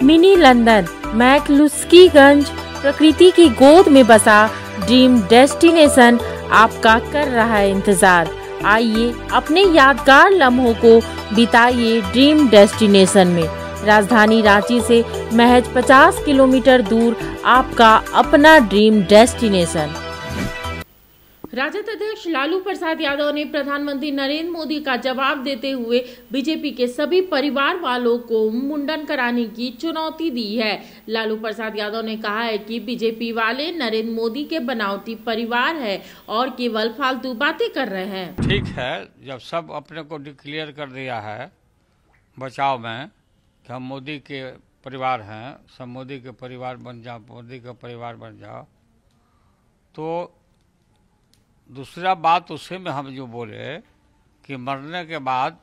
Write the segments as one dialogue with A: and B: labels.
A: Mini London McCluskieganj प्रकृति की गोद में बसा ड्रीम डेस्टिनेशन आपका कर रहा है इंतजार। आइए अपने यादगार लम्हों को बिताइए ड्रीम डेस्टिनेशन में। राजधानी रांची से महज 50 किलोमीटर दूर आपका अपना ड्रीम डेस्टिनेशन। राजद अध्यक्ष लालू प्रसाद यादव ने प्रधानमंत्री नरेंद्र मोदी का जवाब देते हुए बीजेपी के सभी परिवार वालों को मुंडन कराने की चुनौती दी है। लालू प्रसाद यादव ने कहा है कि बीजेपी वाले नरेंद्र मोदी के बनावटी परिवार है और केवल फालतू बातें कर रहे हैं।
B: ठीक है, जब सब अपने को डिक्लेयर कर दिया है बचाव में कि हम मोदी के परिवार हैं, सब मोदी के परिवार बन जाओ, मोदी का परिवार बन जाओ, तो दूसरा बात उसी में हम जो बोले कि मरने के बाद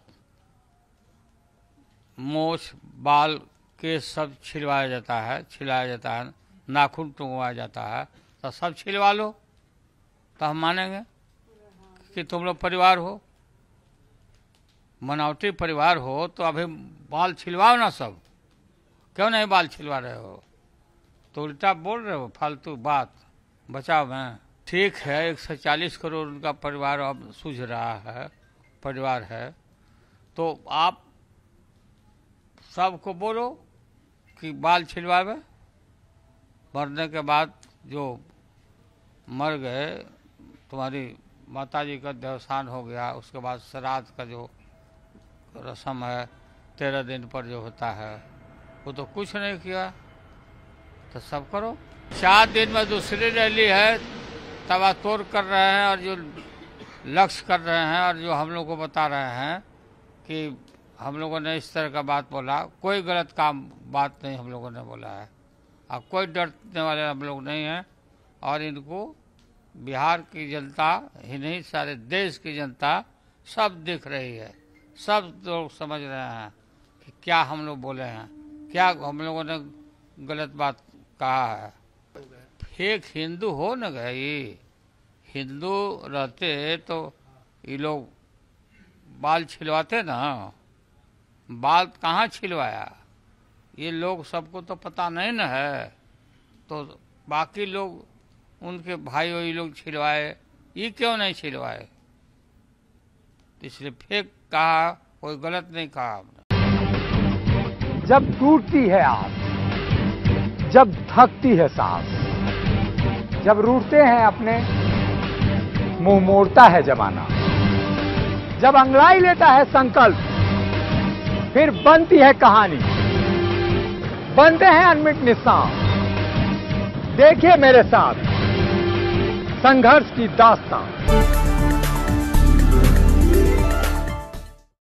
B: मोछ बाल केस सब छिलवाया जाता है, नाखून टूंगवाया जाता है, तो सब छिलवा लो तो हम मानेंगे कि तुम लोग परिवार हो, बनावटी परिवार हो। तो अभी बाल छिलवाओ ना सब, क्यों नहीं बाल छिलवा रहे हो? तो उल्टा बोल रहे हो फालतू बात बचाओ में। ठीक है, 140 करोड़ उनका परिवार अब सूझ रहा है, परिवार है, तो आप सबको बोलो कि बाल छिलवावे। मरने के बाद जो मर गए, तुम्हारी माताजी का देवसान हो गया, उसके बाद श्राद्ध का जो रस्म है 13 दिन पर जो होता है, वो तो कुछ नहीं किया, तो सब करो। 4 दिन में दूसरी रैली है, तवा तोड़ कर रहे हैं और जो लक्ष्य कर रहे हैं और जो हम लोग को बता रहे हैं कि हम लोगों ने इस तरह का बात बोला, कोई गलत बात नहीं हम लोगों ने बोला है। अब कोई डरने वाले हम लोग नहीं हैं और इनको बिहार की जनता ही नहीं, सारे देश की जनता सब दिख रही है, सब लोग समझ रहे हैं कि क्या हम लोग बोले हैं, क्या हम लोगों ने गलत बात कहा है। एक हिंदू हो न गई, हिंदू रहते तो ये लोग बाल छिलवाते ना, बाल कहाँ छिलवाया, ये लोग सबको तो पता नहीं न है, तो बाकी लोग उनके भाई वही लोग छिलवाए, ये क्यों नहीं छिलवाए? इसलिए फेक कहा, कोई गलत नहीं कहा हमने।
C: जब टूटती है आस, जब थकती है सांस, जब रूठते हैं अपने मुंह मोड़ता है जमाना, जब अंगड़ाई लेता है संकल्प, फिर बनती है कहानी, बनते हैं अनमिट निशान। देखिए मेरे साथ संघर्ष की दास्तान।